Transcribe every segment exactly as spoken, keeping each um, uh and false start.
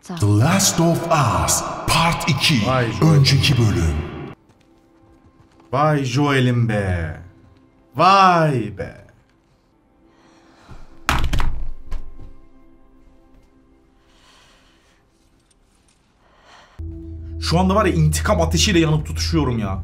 hata. The Last of Us Part iki. Vay Joel. Önceki bölüm. Vay Joel'im be. Vay be. Şu anda var ya intikam ateşiyle yanıp tutuşuyorum ya.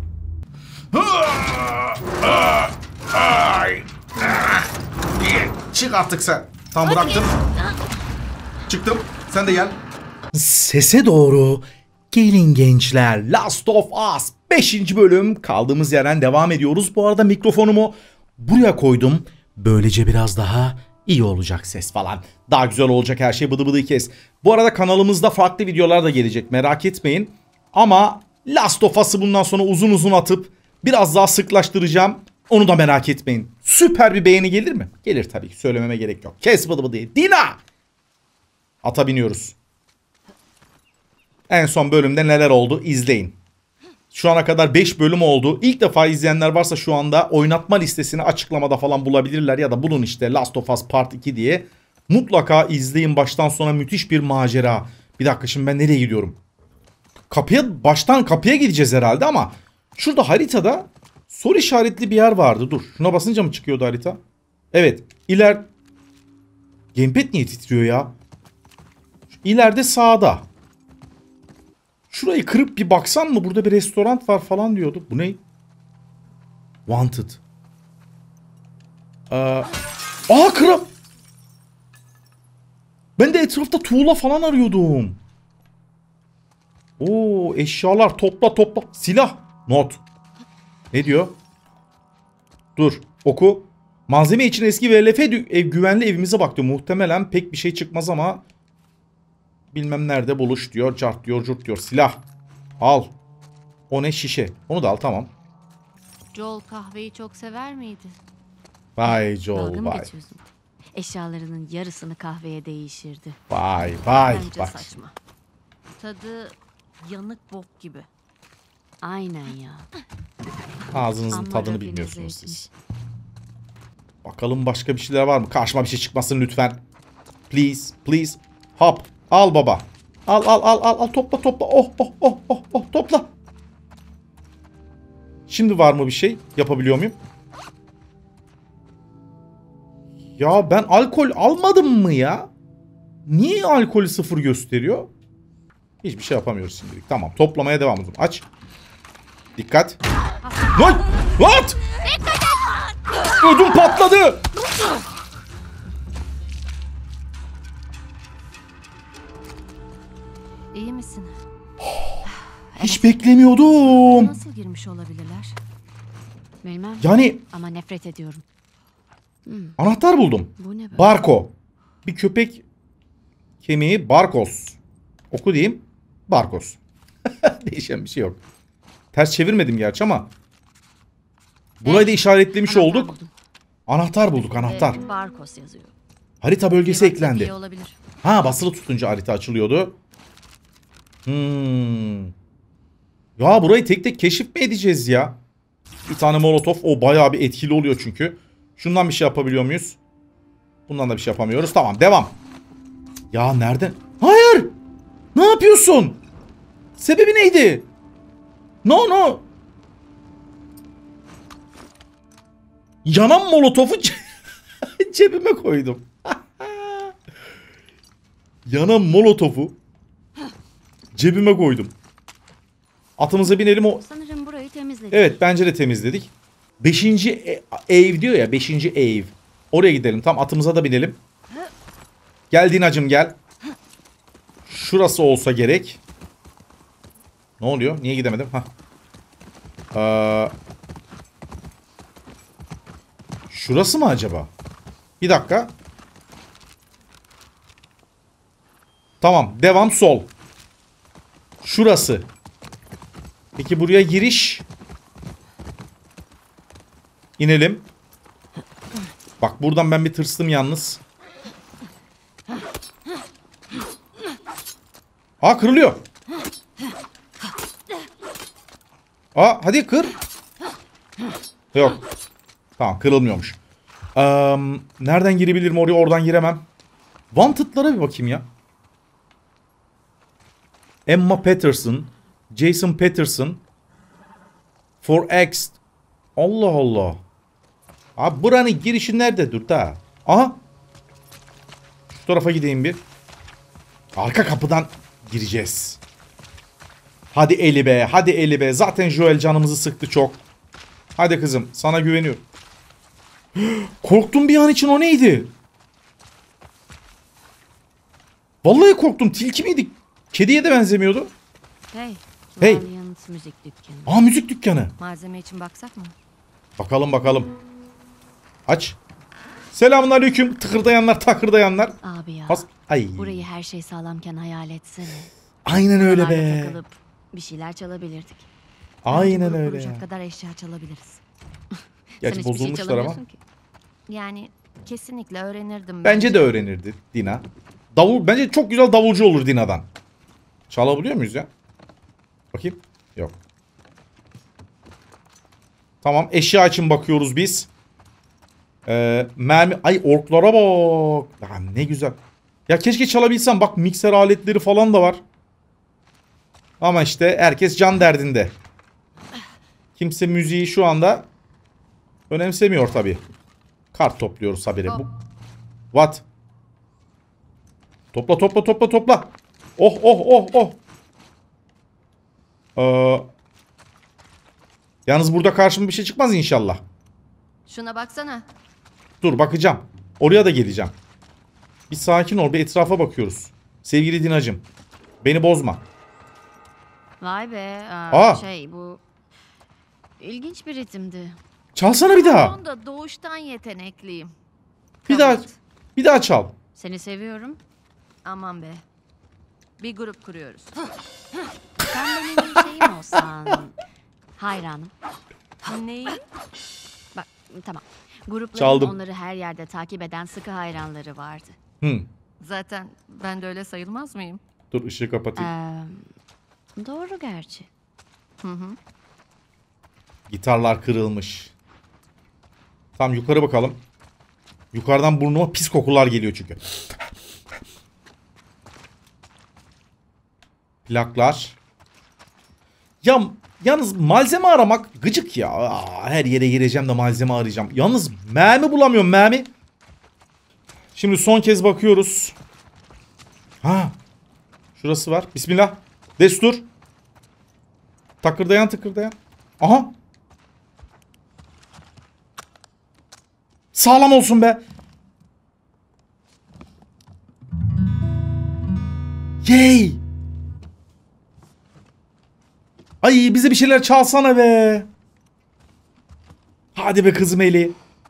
Çık artık sen. Tamam bıraktım. Çıktım. Sen de gel. Sese doğru. Gelin gençler. Last of Us beşinci bölüm. Kaldığımız yerden devam ediyoruz. Bu arada mikrofonumu buraya koydum. Böylece biraz daha iyi olacak ses falan. Daha güzel olacak her şey, bıdı bıdı kes. Bu arada kanalımızda farklı videolar da gelecek. Merak etmeyin. Ama Last of Us'ı bundan sonra uzun uzun atıp biraz daha sıklaştıracağım. Onu da merak etmeyin. Süper bir beğeni gelir mi? Gelir tabii ki. Söylememe gerek yok. Kes bıdı bıdı. Dina! Ata biniyoruz. En son bölümde neler oldu izleyin. Şu ana kadar beş bölüm oldu. İlk defa izleyenler varsa şu anda oynatma listesini açıklamada falan bulabilirler. Ya da bulun işte Last of Us Part iki diye. Mutlaka izleyin, baştan sona müthiş bir macera. Bir dakika, şimdi ben nereye gidiyorum? Kapıya, baştan kapıya gideceğiz herhalde ama şurada haritada soru işaretli bir yer vardı. Dur, şuna basınca mı çıkıyordu harita? Evet, iler... Gamepad niye titriyor ya? İleride sağda. Şurayı kırıp bir baksan mı? Burada bir restoran var falan diyordu. Bu ne? Wanted. Ee, aa kırım. Ben de etrafta tuğla falan arıyordum. Oo, eşyalar topla topla. Silah. Not. Ne diyor? Dur. Oku. Malzeme için eski V L F ev, güvenli evimize bak diyor. Muhtemelen pek bir şey çıkmaz ama bilmem nerede buluş diyor. Cart diyor, curt diyor. Silah. Al. O ne? Şişe. Onu da al, tamam. Joel kahveyi çok sever miydi? Vay Joel, Dalga mı vay. geçiyorsun? Eşyalarının yarısını kahveye değişirdi. Vay vay. Bence Bak. saçma. Tadı yanık bok gibi. Aynen ya. Ağzınızın Amma tadını rafine bilmiyorsunuz zevkmiş. siz. Bakalım başka bir şeyler var mı? Karşıma bir şey çıkmasın lütfen. Please, please. Hop. Al baba. Al al al al al topla topla. Oh oh oh oh oh topla. Şimdi var mı bir şey? Yapabiliyor muyum? Ya ben alkol almadım mı ya? Niye alkolü sıfır gösteriyor? Hiçbir şey yapamıyoruz şimdilik. Tamam, toplamaya devam edelim. Aç. Dikkat. Lan! What? Ödüm patladı. İyi misin? Hiç beklemiyordum. Nasıl girmiş olabilirler? Bilmem. Yani Ama nefret ediyorum. anahtar buldum. Bu ne böyle? Barko. Bir köpek kemiği, Barkos. Oku diyeyim. Barkos. Değişen bir şey yok. Ters çevirmedim gerçi ama burayı da işaretlemiş Anahtar olduk. buldum. Anahtar bulduk, anahtar. Ve Barkos yazıyor. Harita bölgesi Bir bak, eklendi. iyi olabilir. Ha, basılı tutunca harita açılıyordu. Hmm. Ya burayı tek tek keşif mi edeceğiz ya? Bir tane molotof, o bayağı bir etkili oluyor çünkü. Şundan bir şey yapabiliyor muyuz? Bundan da bir şey yapamıyoruz. Tamam, devam. Ya nereden? Hayır! Ne yapıyorsun? Sebebi neydi? No no. Yanan molotofu cebime koydum. Yanan molotofu cebime koydum. Atımıza binelim o. Sanırım burayı temizledik. Evet, bence de temizledik. Beşinci e- ev diyor ya, beşinci ev. Oraya gidelim. Tam atımıza da binelim. Gel Dinacım, gel. Şurası olsa gerek. Ne oluyor? Niye gidemedim? Hah. Ee, şurası mı acaba? Bir dakika. Tamam. Devam sol. Şurası. Peki buraya giriş. İnelim. Bak buradan ben bir tırstım yalnız. Aa, kırılıyor. Aa, hadi kır. Yok. Tamam, kırılmıyormuş. Ee, nereden girebilirim oraya? Oradan giremem. Wanted'lara bir bakayım ya. Emma Patterson, Jason Patterson, For X. Allah Allah. Abi buranın girişi nerede? Dur da. Aha. Şu tarafa gideyim bir. Arka kapıdan gireceğiz. Hadi Eli be. Hadi Eli be. Zaten Joel canımızı sıktı çok. Hadi kızım. Sana güveniyorum. Korktum bir an için, o neydi? Vallahi korktum. Tilki miydi? Kediye de benzemiyordu. Hey. Hey. Valiant müzik dükkanı. Aa, müzik dükkanı. Malzeme için baksak mı? Bakalım bakalım. Aç. Selamünaleyküm. Tıkırdayanlar, takırdayanlar. Abi ya. Has Ay. Burayı her şey sağlamken hayal etsene. Aynen öyle Buralarda be. takılıp bir şeyler çalabilirdik. Aynen Grup öyle kuracak ya. kadar eşya çalabiliriz. Gerçi hiçbir şey bozulmuşlar ama. çalamıyorsun ki. Yani kesinlikle öğrenirdim. Bence de öğrenirdi Dina. Davul, bence çok güzel davulcu olur Dina'dan. Çalabiliyor muyuz ya? Bakayım. Yok. Tamam, eşya için bakıyoruz biz. Ee, mermi. Ay, orklara bak. Ya ne güzel. Ya keşke çalabilsem. Bak, mikser aletleri falan da var. Ama işte herkes can derdinde. Kimse müziği şu anda önemsemiyor tabii. Kart topluyoruz habire. Bu. What? Topla topla topla topla. Oh oh oh oh. Ee, yalnız burada karşıma bir şey çıkmaz inşallah. Şuna baksana. Dur, bakacağım. Oraya da geleceğim. Bir sakin ol, bir etrafa bakıyoruz. Sevgili Dinacığım, beni bozma. Vay be. Aa, Aa. Şey bu ilginç bir ritimdi. Çalsana bir daha. Onda doğuştan yetenekliyim. Bir daha. Kabul. Bir daha çal. Seni seviyorum. Aman be. Bir grup kuruyoruz. Sen benim şeyim olsan. Hayranım. Neyi? Bak tamam. Grupların Çaldım. onları her yerde takip eden sıkı hayranları vardı. Hı. Zaten ben de öyle sayılmaz mıyım? Dur, ışığı kapatayım. Ee, doğru gerçi. Hı hı. Gitarlar kırılmış. Tamam, yukarı bakalım. Yukarıdan burnuma pis kokular geliyor çünkü. Plaklar. Ya yalnız malzeme aramak gıcık ya. Aa, her yere gireceğim de malzeme arayacağım. Yalnız mermi bulamıyorum, mermi. Şimdi son kez bakıyoruz. Ha. Şurası var. Bismillah. Destur. Takırdayan tıkırdayan. Aha. Sağlam olsun be. Yay. Ay, bize bir şeyler çalsana be. Hadi be kızım Eli.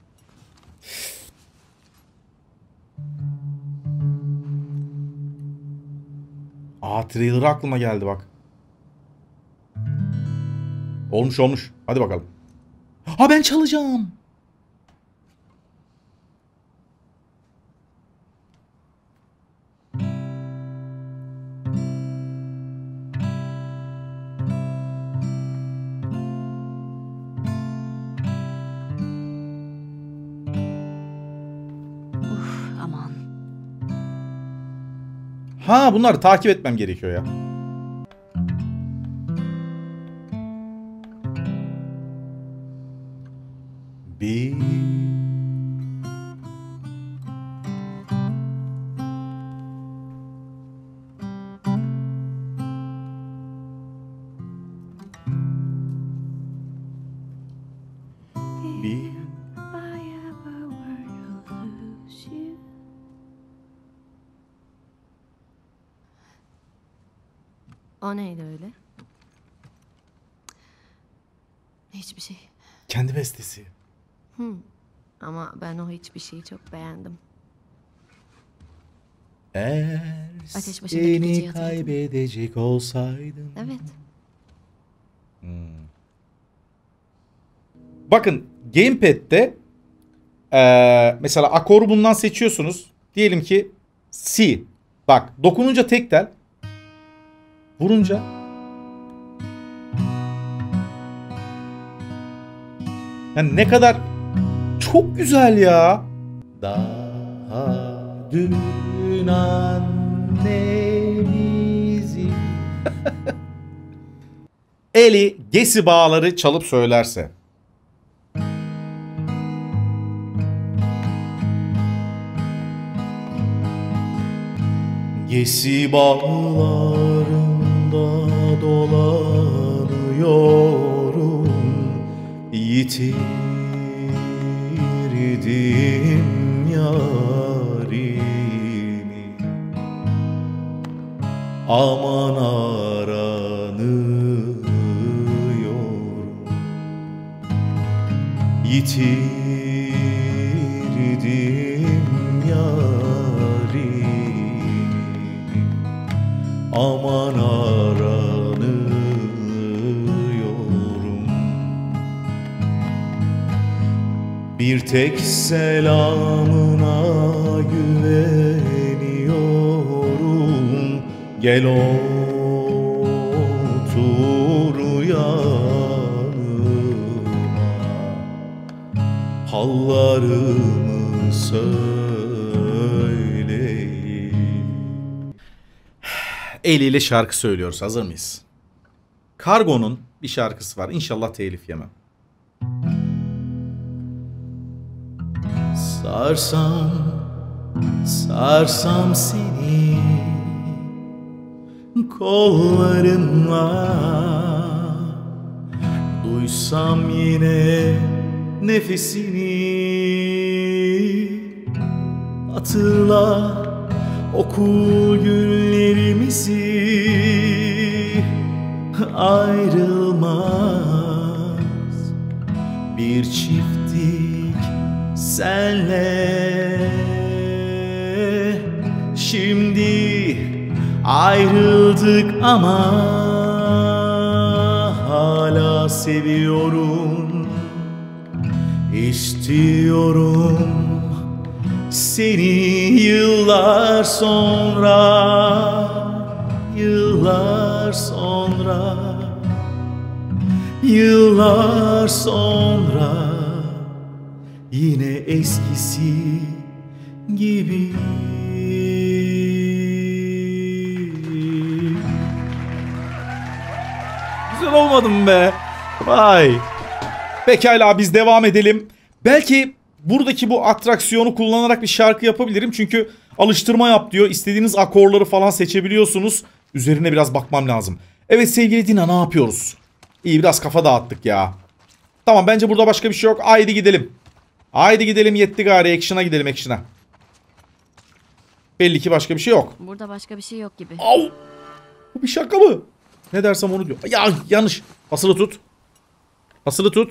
Aa, trailer aklıma geldi bak. Olmuş olmuş. Hadi bakalım. Ha, ben çalacağım. Uf aman. Ha, bunları takip etmem gerekiyor ya. Bir... Bir... O neydi öyle? Hiçbir şey. Kendi bestesi. Ama ben o hiçbir şeyi çok beğendim. Eğer Ateş başındaki geceyi seni hatırladın mı? kaybedecek olsaydım. Evet. Bakın Gamepad'de eee, mesela akoru bundan seçiyorsunuz. Diyelim ki C. Bak, dokununca tek tel. Vurunca yani ne kadar çok güzel ya. Daha dün annemizi Eli Gesi Bağları çalıp söylerse. Gesi bağlarında dolanıyorum, yitirdim yarimi. Aman aranıyorum, yitirdim yarimi. Aman aranıyorum. Bir tek selamına güveniyorum. Gel otur yanıma, hallarımı söyleyeyim. Eliyle şarkı söylüyoruz. Hazır mıyız? Kargo'nun bir şarkısı var. İnşallah telif yemem. Sarsam, sarsam seni kollarımla, duysam yine nefesini. Hatırla okul günlerimizi, ayrılmaz bir çiftlik senle. Şimdi ayrıldık ama hala seviyorum, istiyorum seni yıllar sonra, yıllar sonra, yıllar sonra yine eskisi gibi. Güzel olmadı mı be? Vay. Pekala biz devam edelim. Belki buradaki bu atraksiyonu kullanarak bir şarkı yapabilirim. Çünkü alıştırma yap diyor. İstediğiniz akorları falan seçebiliyorsunuz. Üzerine biraz bakmam lazım. Evet sevgili Dina, ne yapıyoruz? İyi, biraz kafa dağıttık ya. Tamam, bence burada başka bir şey yok. Haydi gidelim. Haydi gidelim, yetti gari. Action'a gidelim, action'a. Belli ki başka bir şey yok. Burada başka bir şey yok gibi. Au! Bu bir şaka mı? Ne dersem onu diyor. Ya yanlış. Asılı tut. Asılı tut.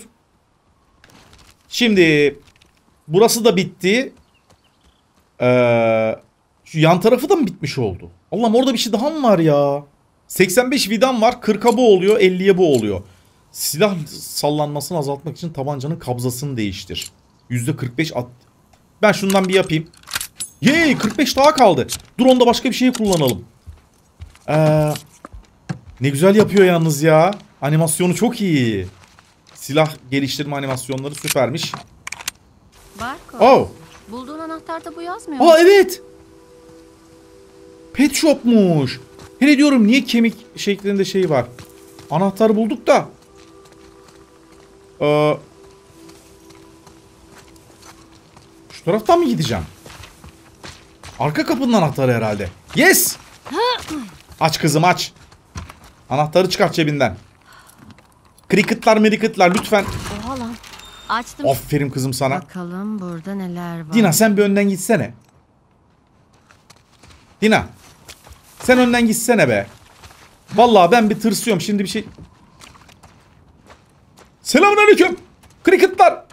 Şimdi burası da bitti. Ee, şu yan tarafı da mı bitmiş oldu? Allah'ım, orada bir şey daha mı var ya? seksen beş vidam var. kırka bu oluyor. elliye bu oluyor. Silah sallanmasını azaltmak için tabancanın kabzasını değiştir. yüzde kırk beş at. Ben şundan bir yapayım. Yey, kırk beş daha kaldı. Dur, onu da başka bir şey kullanalım. Ee, ne güzel yapıyor yalnız ya. Animasyonu çok iyi. Silah geliştirme animasyonları süpermiş. Barko. Oh. Bulduğun anahtarda bu yazmıyor mu? Aa evet. Pet shop'muş. Hele diyorum, niye kemik şeklinde şey var. Anahtarı bulduk da. Ee, şu taraftan mı gideceğim? Arka kapının anahtarı herhalde. Yes. Aç kızım, aç. Anahtarı çıkart cebinden. Cricket'lar meriketler lütfen. Oha lan. Açtım. Aferin kızım sana. Bakalım burada neler var. Dina, sen bir önden gitsene. Dina. Sen önden gitsene be. Vallahi ben bir tırsıyorum şimdi bir şey. Selamünaleyküm. Cricket'lar.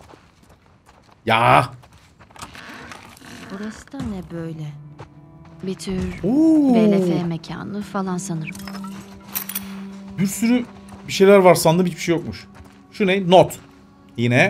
Ya. Burası da ne böyle? Bir tür Oo. V L F mekanı falan sanırım. Bir sürü bir şeyler var sandım, hiçbir şey yokmuş. Şu ne? Not. Yine.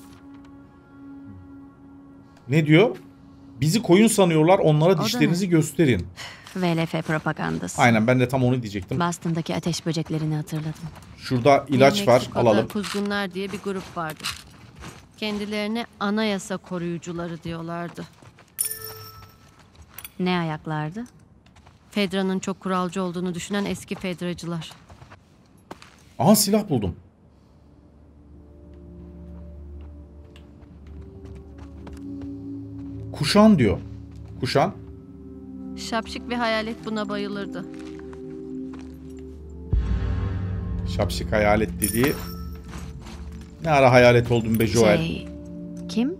Ne diyor? Bizi koyun sanıyorlar, onlara O dişlerinizi gösterin. V L F propagandası. Aynen, ben de tam onu diyecektim. Boston'daki ateş böceklerini hatırladım. Şurada ilaç var, Meksiko'da alalım. Kuzgunlar diye bir grup vardı. Kendilerine anayasa koruyucuları diyorlardı. Ne ayaklardı? Fedra'nın çok kuralcı olduğunu düşünen eski Fedracılar. Aha silah buldum. Kuşan diyor. Kuşan. Şapşik ve hayalet buna bayılırdı. Şapşik hayalet dediği. Ne ara hayalet oldun be Joel? Şey, kim?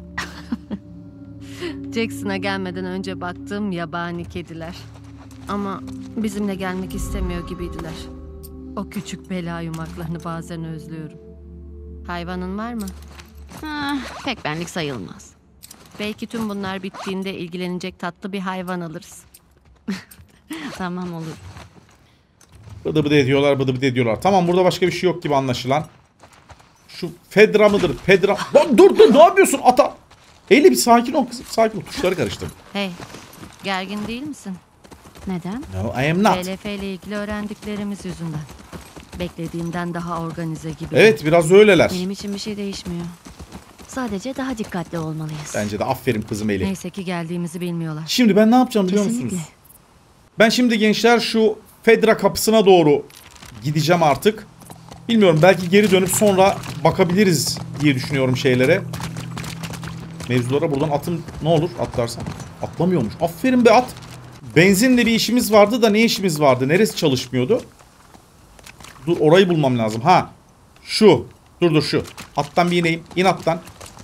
Jackson'a gelmeden önce baktığım yabani kediler. Ama bizimle gelmek istemiyor gibiydiler. O küçük bela yumaklarını bazen özlüyorum. Hayvanın var mı? Ah, pek benlik sayılmaz. Belki tüm bunlar bittiğinde ilgilenecek tatlı bir hayvan alırız. Tamam olur. Bıdı bıdı ediyorlar, bıdı bıdı ediyorlar. Tamam, burada başka bir şey yok gibi anlaşılan. Şu Fedra mıdır? Fedra... Lan dur dur, ne yapıyorsun ata? Eyle bir sakin ol kızım, sakin ol. Tuşları karıştırdım. Hey, gergin değil misin? Neden? No, I am not. T L F ile ilgili öğrendiklerimiz yüzünden. Beklediğimden daha organize gibi. Evet, biraz öyleler. Benim için bir şey değişmiyor. Sadece daha dikkatli olmalıyız. Bence de aferin kızım Eli. Neyse ki geldiğimizi bilmiyorlar. Şimdi ben ne yapacağım biliyor Kesinlikle. musunuz? Ben şimdi gençler şu Fedra kapısına doğru gideceğim artık. Bilmiyorum, belki geri dönüp sonra bakabiliriz diye düşünüyorum şeylere. Mevzulara buradan atım ne olur atlarsam. Atlamıyormuş. Aferin be at. Benzinle bir işimiz vardı da ne işimiz vardı? Neresi çalışmıyordu? Dur, orayı bulmam lazım. Ha. Şu. Dur dur şu. Attan bir ineyim. İn attan.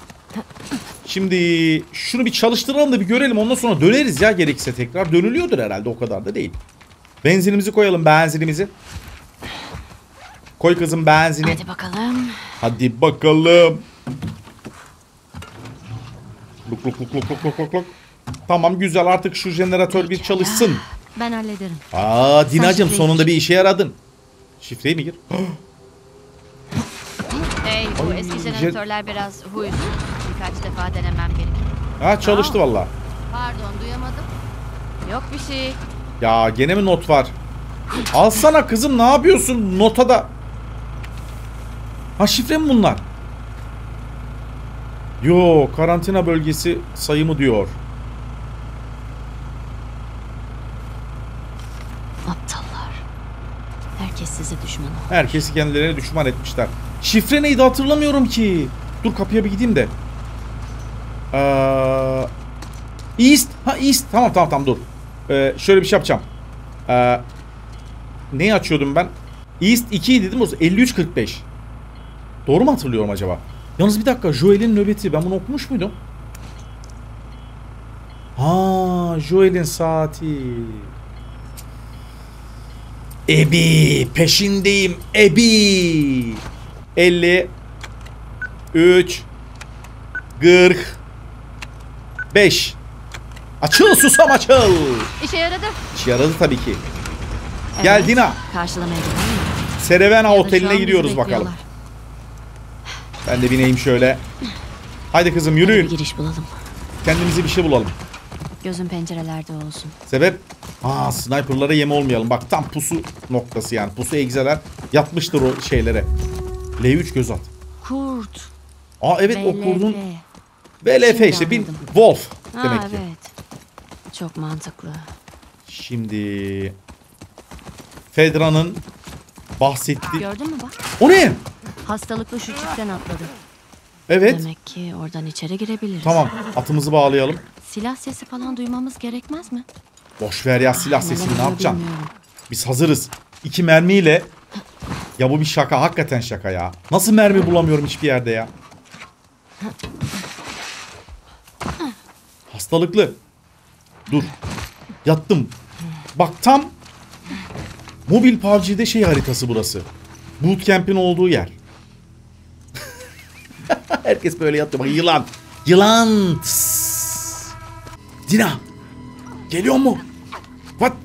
Şimdi şunu bir çalıştıralım da bir görelim. Ondan sonra döneriz ya gerekirse tekrar. Dönülüyordur herhalde, o kadar da değil. Benzinimizi koyalım, benzinimizi. Koy kızım benzini. Hadi bakalım. Hadi bakalım. Luk luk luk luk luk luk luk luk. Tamam, güzel, artık şu jeneratör bir çalışsın. Ben hallederim. Aa Dinacığım, şifreyi sonunda gir. bir işe yaradın. Şifreyi mi gir? Hey, bu Ay, eski jet- jeneratörler biraz huysuz. Birkaç defa denemem gerekir. Ha, çalıştı valla. Pardon, duyamadım. Yok bir şey. Ya gene mi not var? Alsana kızım, ne yapıyorsun nota da? Ha, şifre mi bunlar? Yo, karantina bölgesi sayımı diyor. Aptallar. Herkes size düşman olur. Herkesi kendilerine düşman etmişler. Şifre neydi hatırlamıyorum ki. Dur kapıya bir gideyim de. Ee, East. Ha East. Tamam tamam tamam dur. Ee, şöyle bir şey yapacağım. Ee, neyi açıyordum ben? East iki dedim o zaman. elli üç kırk beş. Doğru mu hatırlıyorum acaba? Yalnız bir dakika. Joel'in nöbeti. Ben bunu okumuş muydum? Ha, Joel'in saati. Ebi. Peşindeyim. Ebi. elli üç kırk beş. Açıl susam açıl. İşe yaradı. İşe yaradı tabii ki. Gel Evet, Dina. Karşılamaya gidelim mi? Serevena Ya da şu Oteli'ne an bizi gidiyoruz bakalım. bekliyorlar. Ben de bineyim şöyle. Haydi kızım Hadi bir yürüyün. giriş bulalım. Kendimize bir şey bulalım. Gözün pencerelerde olsun. Sebep? Aa, sniperlara yem olmayalım. Bak tam pusu noktası yani. Pusu egzeler yatmıştır o şeylere. L üç göz at. Kurt. Aa evet, o V L F. kurdun. V L F Şimdi işte bir anladım. wolf Ha, demek ki. evet. Çok mantıklı. Şimdi Fedra'nın bahsettiği... Gördün mü bak? O ne? Hastalıklı şu çiftten atladı. Evet. Demek ki oradan içeri girebiliriz. Tamam, atımızı bağlayalım. Silah sesi falan duymamız gerekmez mi? Boş ver ya silah sesini, ne oluyor yapacaksın? bilmiyorum. Biz hazırız. İki mermiyle. Ya bu bir şaka, hakikaten şaka ya. Nasıl mermi bulamıyorum hiçbir yerde ya? Hastalıklı. Dur. Yattım. Bak tam mobil P U B G'de şey haritası burası. Bootcamp'in olduğu yer. Herkes böyle yatıyor. Bak yılan. Yılan. Tıs. Dina. Geliyor mu? What?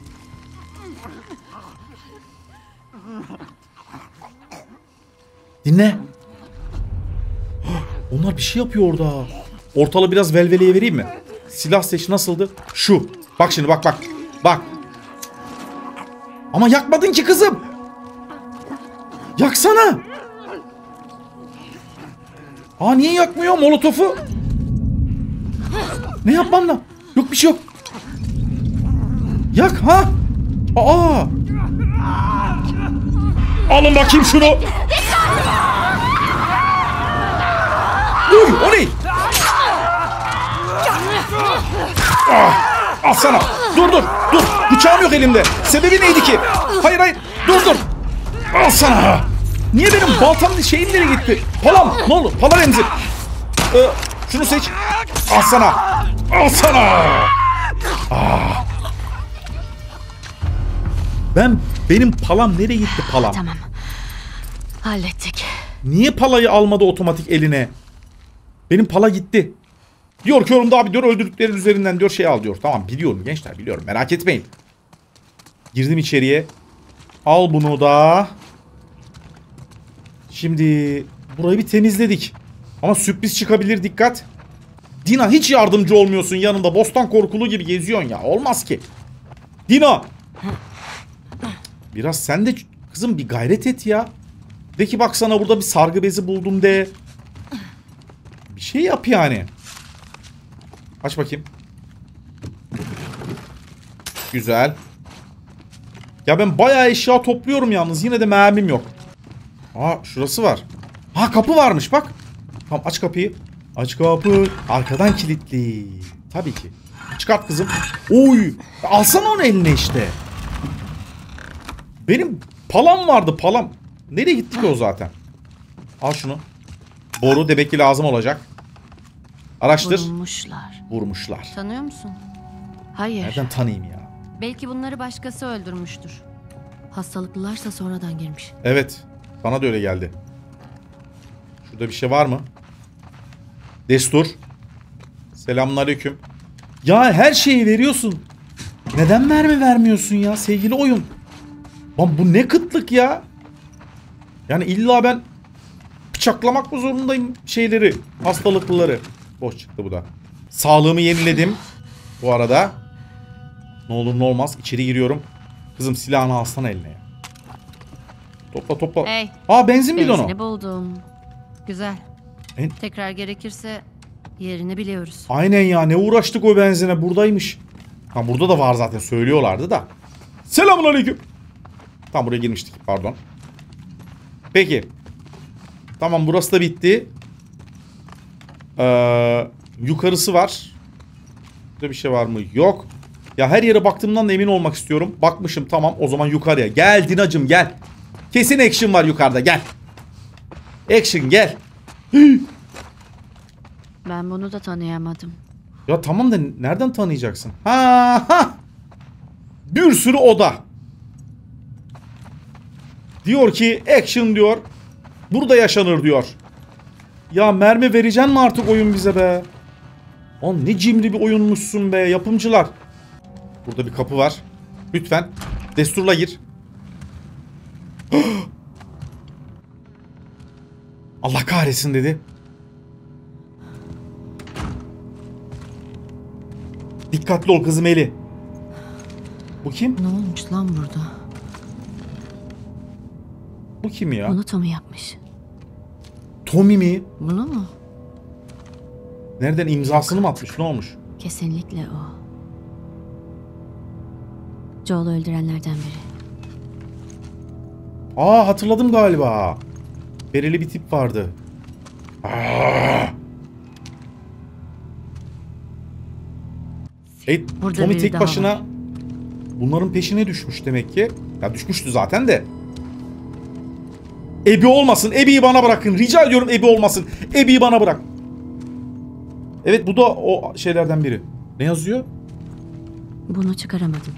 Dinle. Onlar bir şey yapıyor orada. Ortalığı biraz velveleye vereyim mi? Silah seçi nasıldı? Şu. Bak şimdi bak bak. Bak. Ama yakmadın ki kızım. Yaksana. Aa, niye yakmıyor molotofu? Ne yapmam lan? Yok bir şey yok. Yak ha. Aa. Alın bakayım şunu. Uy, o ne? Ah, al sana. Dur dur dur. Bıçağım yok elimde. Sebebi neydi ki? Hayır hayır. Dur dur. Al sana. Niye benim baltamın şeyim nereye gitti? Palam. Ne oldu? Pala emzir. Ee, şunu seç. Al sana. Al sana. Ah. Ben benim palam nereye gitti palam? Tamam. Hallettik. Niye palayı almadı otomatik eline? Benim pala gitti. Diyor ki yorumda abi diyor öldürdüklerin üzerinden diyor şey al diyor. Tamam biliyorum gençler biliyorum merak etmeyin. Girdim içeriye. Al bunu da. Şimdi burayı bir temizledik. Ama sürpriz çıkabilir dikkat. Dina hiç yardımcı olmuyorsun yanında. Bostan korkulu gibi geziyorsun ya. Olmaz ki. Dina. Biraz sen de kızım bir gayret et ya. De ki bak sana burada bir sargı bezi buldum de. Bir şey yap yani. Aç bakayım. Güzel. Ya ben bayağı eşya topluyorum yalnız. Yine de mermim yok. Aa şurası var. Ha kapı varmış bak. Tamam aç kapıyı. Aç kapı. Arkadan kilitli. Tabii ki. Çıkart kızım. Oy. Alsana onu eline işte. Benim palam vardı palam. Nereye gitti ki o zaten? Al şunu. Boru demek ki lazım olacak. Araştır. Vurmuşlar. Vurmuşlar. Tanıyor musun? Hayır. Nereden tanıyayım ya? Belki bunları başkası öldürmüştür. Hastalıklılarsa sonradan girmiş. Evet. Bana da öyle geldi. Şurada bir şey var mı? Destur. Selamünaleyküm. Ya her şeyi veriyorsun. Neden mermi vermiyorsun ya sevgili oyun? Lan bu ne kıtlık ya? Yani illa ben bıçaklamak mı zorundayım şeyleri, hastalıklıları? Boş çıktı bu da. Sağlığımı yeniledim. Bu arada. Ne olur ne olmaz içeri giriyorum. Kızım silahını alsana eline ya. Topla topla. Hey. Aa benzin bidonu. Benzini buldum. Güzel. En- Tekrar gerekirse yerini biliyoruz. Aynen ya ne uğraştık o benzine buradaymış. Ha burada da var zaten söylüyorlardı da. Selamünaleyküm. Tam buraya girmiştik pardon. Peki. Tamam burası da bitti. Ee, yukarısı var. Burada bir şey var mı? Yok. Ya her yere baktığımdan da emin olmak istiyorum. Bakmışım tamam o zaman yukarıya. Gel Dinacım gel. Kesin action var yukarıda gel. Action gel. Ben bunu da tanıyamadım. Ya tamam da nereden tanıyacaksın? Ha ha. Bir sürü oda. Diyor ki action diyor. Burada yaşanır diyor. Ya mermi vereceksin mi artık oyun bize be? Lan ne cimri bir oyunmuşsun be yapımcılar. Burada bir kapı var. Lütfen desturla gir. Allah kahretsin dedi. Dikkatli ol kızım Eli. Bu kim? Ne olmuş lan burada? Bu kim ya? Bunu Tommy yapmış. Tommy mi? Bunu mu? Nereden imzasını mı atmış? Ne olmuş? Kesinlikle o. Joel'u öldürenlerden biri. Aa hatırladım galiba. Bereli bir tip vardı. Aa. E, Burada Tommy biri tek daha başına var. bunların peşine düşmüş demek ki. Ya düşmüştü zaten de. Ebi olmasın. Ebi'yi bana bırakın. Rica ediyorum Ebi olmasın. Ebi'yi bana bırak. Evet bu da o şeylerden biri. Ne yazıyor? Bunu çıkaramadım.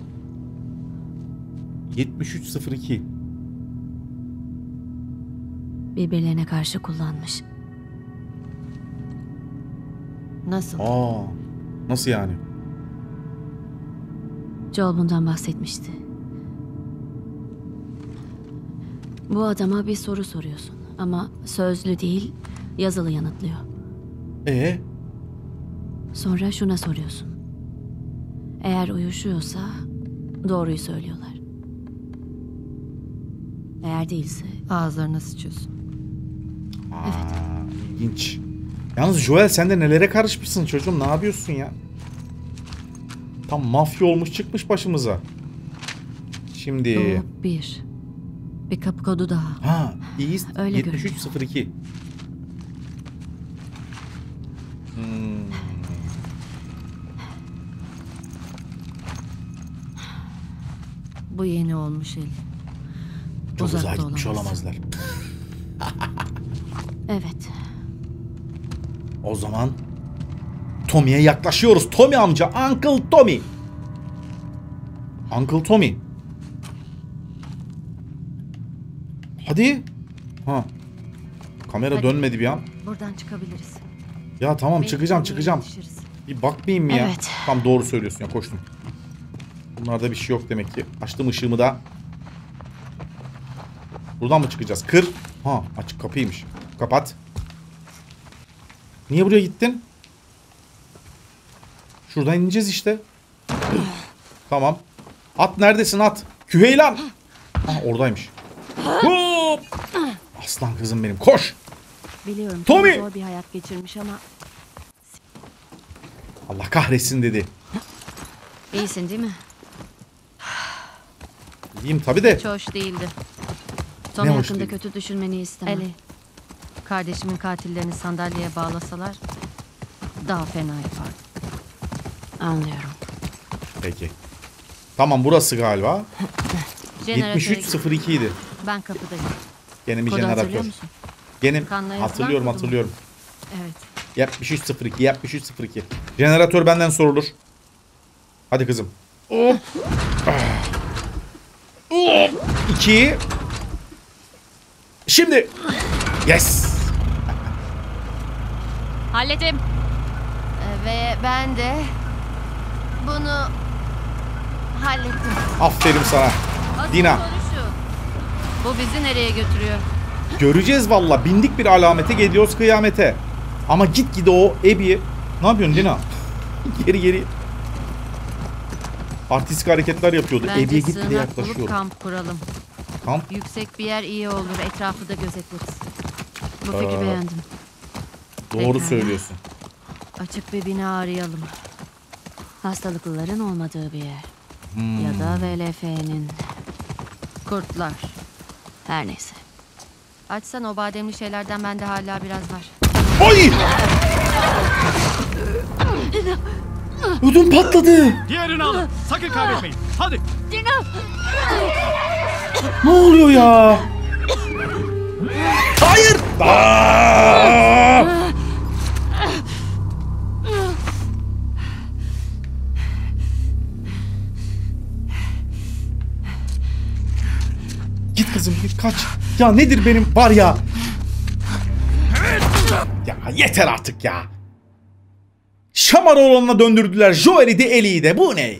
yetmiş üç sıfır iki. Birbirlerine karşı kullanmış. Nasıl? Aa, nasıl yani? Joel bundan bahsetmişti. Bu adama bir soru soruyorsun. Ama sözlü değil, yazılı yanıtlıyor. Ee? Sonra şuna soruyorsun. Eğer uyuşuyorsa doğruyu söylüyorlar. Eğer değilse Ağızlarına sıçıyorsun. Aa, ilginç. Yalnız Joel sen de nelere karışmışsın çocuğum ne yapıyorsun ya? Tam mafya olmuş çıkmış başımıza. Şimdi... Doğu bir. Bir kapı kodu daha. Ha, East Öyle yetmiş üç sıfır iki. Hmm. Bu yeni olmuş el. Çok uzağa Uzakta gitmiş olamaz. olamazlar. Evet. O zaman Tommy'ye yaklaşıyoruz. Tommy amca, Uncle Tommy. Uncle Tommy. Hadi. Ha. Kamera Hadi. dönmedi bir an. Buradan çıkabiliriz. Ya tamam Belki çıkacağım oraya çıkacağım. yetişiriz. Bir bakmayayım mı ya? Evet. Tam doğru söylüyorsun ya, koştum. Bunlarda bir şey yok demek ki. Açtım ışığımı da. Buradan mı çıkacağız? Kır. Ha, açık kapıymış. Kapat. Niye buraya gittin? Şuradan ineceğiz işte. Tamam. At neredesin at? Küheylan. Ha, oradaymış. Hop! Aslan kızım benim. Koş. Biliyorum. Tommy! çok Zor bir hayat geçirmiş ama Allah kahretsin dedi. iyisin değil mi? İyiyim tabii de. Hiç hoş değildi. Tommy hoş hakkında değil. kötü düşünmeni istemem. Eli. Kardeşimin katillerini sandalyeye bağlasalar daha fena yapardı. Anlıyorum. Peki. Tamam burası galiba. Jeneratöre yetmiş üç git. sıfır iki idi. Ben kapıdayım. Gene bir Kodu hatırlıyor jeneratör. musun? Gene Kanla yazılan hatırlıyorum kodu mu? hatırlıyorum. Evet. yetmiş üç sıfır iki yetmiş üç sıfır iki. Jeneratör benden sorulur. Hadi kızım. Hop. Hop. İki. Şimdi. Yes. Halledim. Ve ben de bunu hallettim. Aferin sana. Asıl Dina. soru şu. Bu bizi nereye götürüyor? Göreceğiz valla. Bindik bir alamete, geliyoruz kıyamete. Ama gitgide o Abby'ye... Ne yapıyorsun Dina? geri geri. Artistik hareketler yapıyordu. Abby'ye Bence gitgide sığınak bulup yaklaşıyordu. kamp kuralım. Kamp. Yüksek bir yer iyi olur. Etrafı da gözetleriz. Bu fikri Aa. beğendim. Doğru Pekala. söylüyorsun. Açık bir bina arayalım. Hastalıklıların olmadığı bir yer. Hmm. Ya da V L F'nin. Kurtlar. Her neyse. Açsan o bademli şeylerden bende hala biraz var. Oy! Ödüm patladı. Diğerini alın. Sakın kaybetmeyin. Hadi. Ne oluyor ya? Hayır. Aa! Git kızım git kaç. Ya nedir benim var ya. Ya yeter artık ya. Şamar olanına döndürdüler. Joel'i de Ellie'yi de. Bu ne?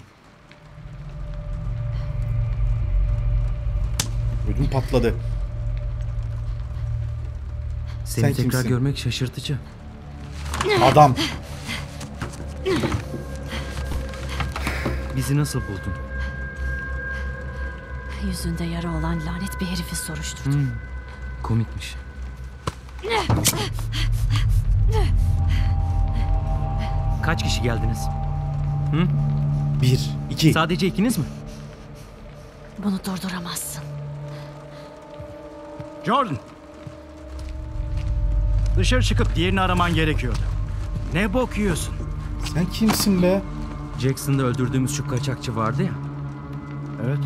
Ödüm patladı. Seni Sen tekrar kimsin? görmek şaşırtıcı. Adam. Bizi nasıl buldun? Yüzünde yara olan lanet bir herifi soruşturdum. Hmm, komikmiş. Kaç kişi geldiniz? Hı? Bir, iki. Sadece ikiniz mi? Bunu durduramazsın. Jordan. Dışarı çıkıp diğerini araman gerekiyordu. Ne bok yiyorsun? Sen kimsin be? Jackson'da öldürdüğümüz şu kaçakçı vardı ya. Evet.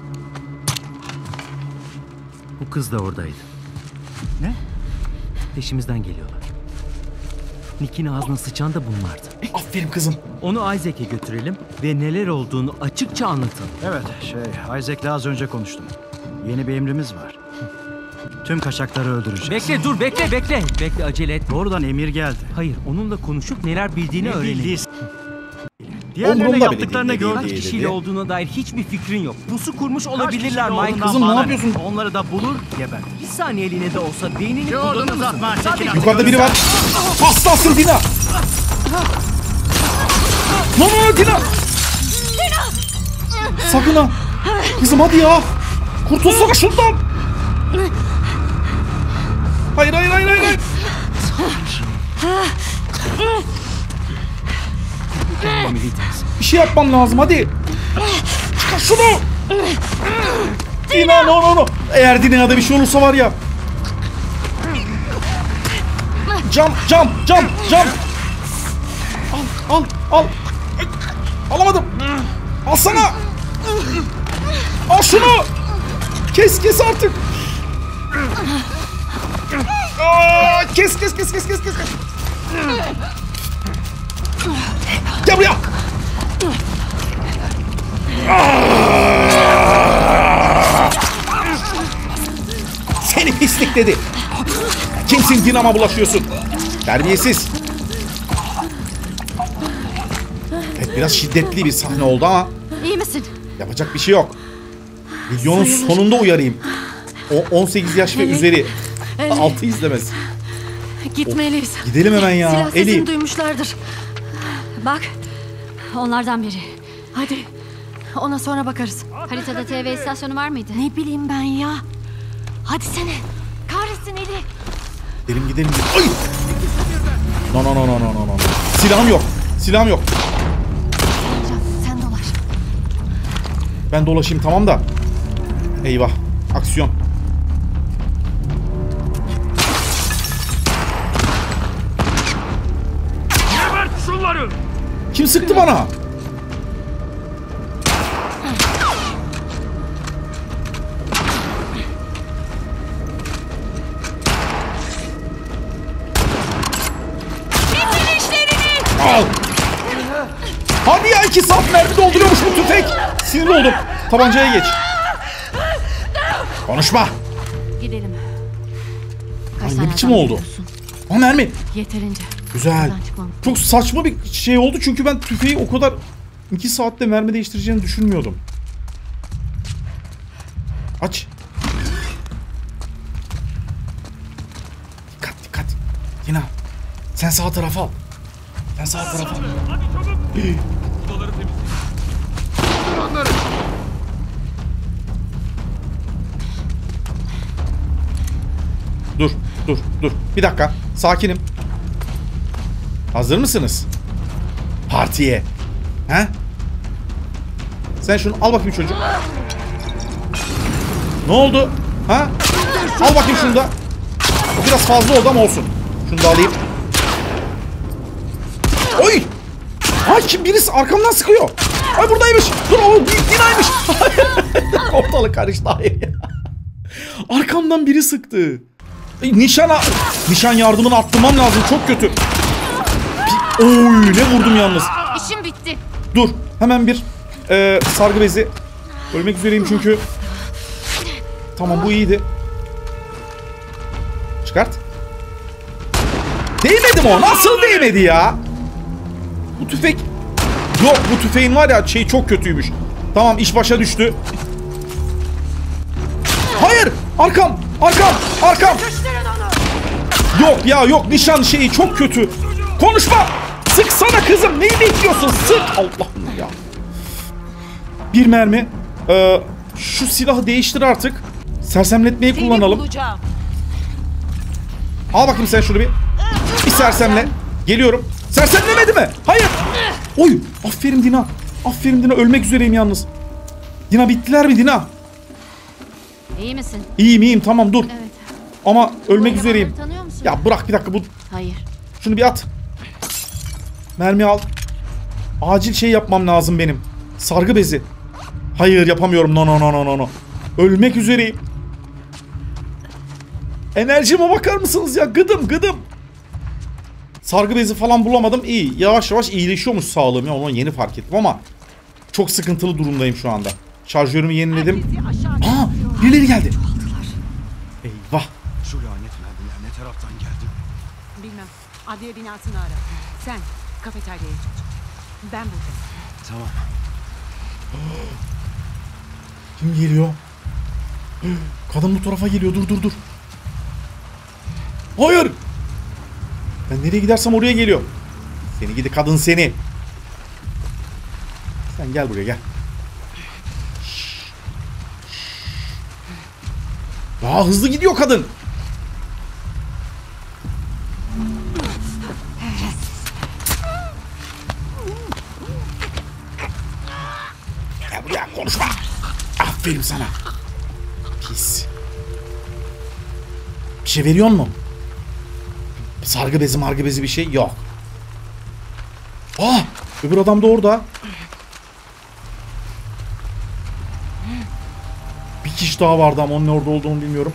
Bu kız da oradaydı. Ne? Peşimizden geliyorlar. Nick'in ağzına sıçan da bunlardı. Aferin kızım. Onu Isaac'e götürelim ve neler olduğunu açıkça anlatalım. Evet, şey, Isaac'le az önce konuştum. Yeni bir emrimiz var. Tüm kaçakları öldüreceğiz. Bekle dur bekle bekle. Bekle acele et. Doğrudan emir geldi. Hayır onunla konuşup neler bildiğini Ne öğrenelim. bildiğiniz- Diğerlerine Umurumda bile yaptıklarını değil, değil, gördük. Kaç değil. kişiyle dedi. olduğuna dair hiçbir fikrin yok. Pusu kurmuş Kaç olabilirler kişinin Mike. olduğundan Kızım, ne bana yapıyorsun? Onları da bulur, geber. Bir saniyeliğine de olsa beynini Jordan kullanır mısın? uzatma, çekin Sadece artık. Yukarıda biri var. Aslansın Dina. Ne oluyor Dina? Sakın ha. Kızım hadi ya. Kurtulsana şundan. Hayır hayır hayır hayır. hayır. Bir şey yapmam lazım hadi. Çıkar şunu. Dina no no no. Eğer Dina'da bir şey olursa var ya. Cam cam cam cam. Al al al. Alamadım. Alsana. Al şunu. Kes kes artık. Aa, kes kes kes kes kes kes. Gel buraya. Seni pislik dedi. Kimsin Dina'ma bulaşıyorsun? Terbiyesiz. Evet biraz şiddetli bir sahne oldu ama İyi misin? yapacak bir şey yok. Videonun Sayılır. sonunda uyarayım. O on sekiz yaş ve Eli. üzeri Eli. altı izlemez. Gitmeliyiz. Gidelim hemen ya. Silah sesini Eli. duymuşlardır. Bak. Onlardan biri. Hadi. Ona sonra bakarız. Haritada T V istasyonu var mıydı? Ne bileyim ben ya. Hadi sene. Kahretsin Eli. Gidelim gidelim. Ay! No no no no no no no. Silahım yok. Silahım yok. Sen dolaş. Ben dolaşayım tamam da. Eyvah. Aksiyon. Gebert şunları! Kim sıktı bana? Al. Hadi ya iki saat mermi dolduruyormuş bu tüfek. Sinir oldum. Tabancaya geç. Konuşma. Gidelim. Ay, tane ne biçim adam oldu? görüyorsun? Ha mermi. Yeterince. Güzel. Buradan çıkmam. Çok saçma bir şey oldu çünkü ben tüfeği o kadar iki saatte mermi değiştireceğini düşünmüyordum. Aç. Dikkat dikkat. Tina sen sağ tarafa al. Sen sağ tarafa al. Hadi çabuk! Odaları temizleyin. Onları! Dur dur dur. Bir dakika. Sakinim. Hazır mısınız? Partiye. He? Sen şunu al bakayım çocuk. Ne oldu? Ha? Al bakayım şunu da. Biraz fazla oldu ama olsun. Şunu da alayım. Oy! Ay kim birisi arkamdan sıkıyor. Ay buradaymış. Dur o Dina'ymış. Ortalık karıştı. Hayır ya. Arkamdan biri sıktı. E, nişana nişan yardımını arttırmam lazım. Çok kötü. Bir, oy ne vurdum yalnız. İşim bitti. Dur hemen bir e, sargı bezi. Ölmek üzereyim çünkü. Tamam bu iyiydi. Çıkart. Değmedi mi o? Nasıl değmedi ya? Bu tüfek... Yok bu tüfeğin var ya şey çok kötüymüş. Tamam iş başa düştü. Hayır! Arkam! Arkam! Arkam! Yok ya yok nişan şeyi çok kötü. Konuşma! Sıksana kızım! Neyi bekliyorsun? Sık! Allah'ım ya. Bir mermi. Ee, şu silahı değiştir artık. Sersemletmeyi kullanalım. Al bakayım sen şunu bir. Bir sersemle. Geliyorum. Sersemlemedi mi? Hayır. Oy. Aferin Dina. Aferin Dina. Ölmek üzereyim yalnız. Dina bittiler mi Dina? İyi misin? İyiyim iyiyim tamam dur. Evet. Ama ölmek Bu üzereyim. elemanları tanıyor musun? Ya bırak bir dakika bu. Hayır. Şunu bir at. Mermi al. Acil şey yapmam lazım benim. Sargı bezi. Hayır yapamıyorum. No no no no no no. Ölmek üzereyim. Enerjime bakar mısınız ya? Gıdım gıdım. Sargı bezi falan bulamadım. İyi. Yavaş yavaş iyileşiyormuş sağlığım. Ya onu yeni fark ettim ama çok sıkıntılı durumdayım şu anda. Şarjörümü yeniledim. Aa, birileri geldi. Eyvah. Şu lanet mermiler ne taraftan geldi? Bilmem. Adliye binasını ara. Sen kafeteryaya çık. Ben buradayım. Tamam. Kim geliyor? Kadın bu tarafa geliyor. Dur dur dur. Hayır. Ben nereye gidersem oraya geliyor. Seni gidi kadın seni. Sen gel buraya gel. Daha hızlı gidiyor kadın. Baksana. Pis. Bir şey veriyor mu? Sargı bezi margı bezi bir şey yok. Ah! Öbür adam da orada. Bir kişi daha vardı ama onun orada olduğunu bilmiyorum.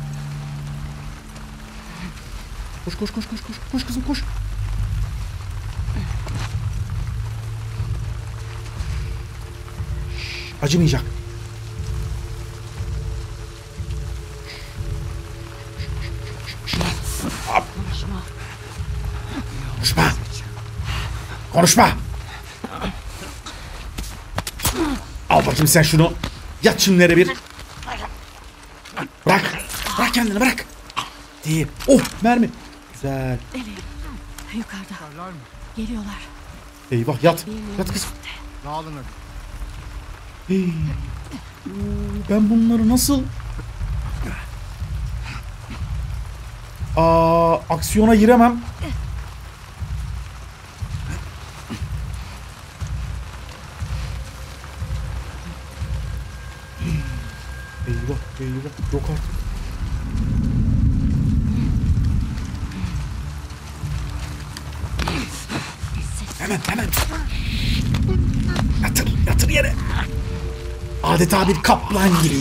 Koş koş koş koş koş koş kızım koş. Acımayacak. Konuşma. Konuşma. Konuşma. Al bakayım sen şunu. Yat çimlere bir. Bırak. Bırak kendini bırak. Değil. Oh mermi. Güzel. Yukarıda. Geliyorlar. Eyvah yat. Yat kızım. Dağılın hadi. Hey. Ben bunları nasıl... Aa, aksiyona giremem. Eyvah, eyvah. Yok artık. Hemen, hemen. Yatır, yatır yere. Adeta bir kaplan gibi.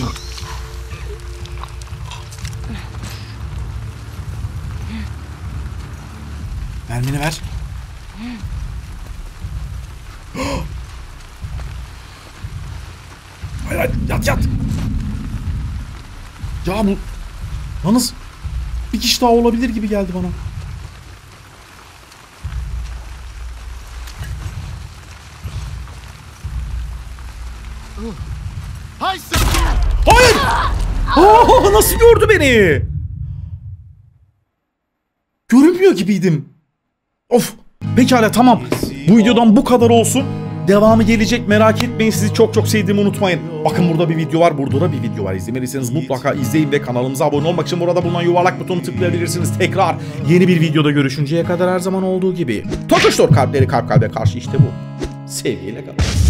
Mermini ver. Hayır hayır yat yat. Ya bu... Yalnız bir kişi daha olabilir gibi geldi bana. Hay Hayır! Aa, nasıl gördü beni? Görünmüyor gibiydim. Of. Pekala tamam. Bu videodan bu kadar olsun. Devamı gelecek, merak etmeyin. Sizi çok çok sevdiğimi unutmayın. Bakın burada bir video var, burada da bir video var. İzlemediyseniz mutlaka izleyin ve kanalımıza abone olmak için burada bulunan yuvarlak butonu tıklayabilirsiniz. Tekrar yeni bir videoda görüşünceye kadar her zaman olduğu gibi. Tokuştor kalpleri kalp kalbe karşı işte bu. Sevgiyle kalın.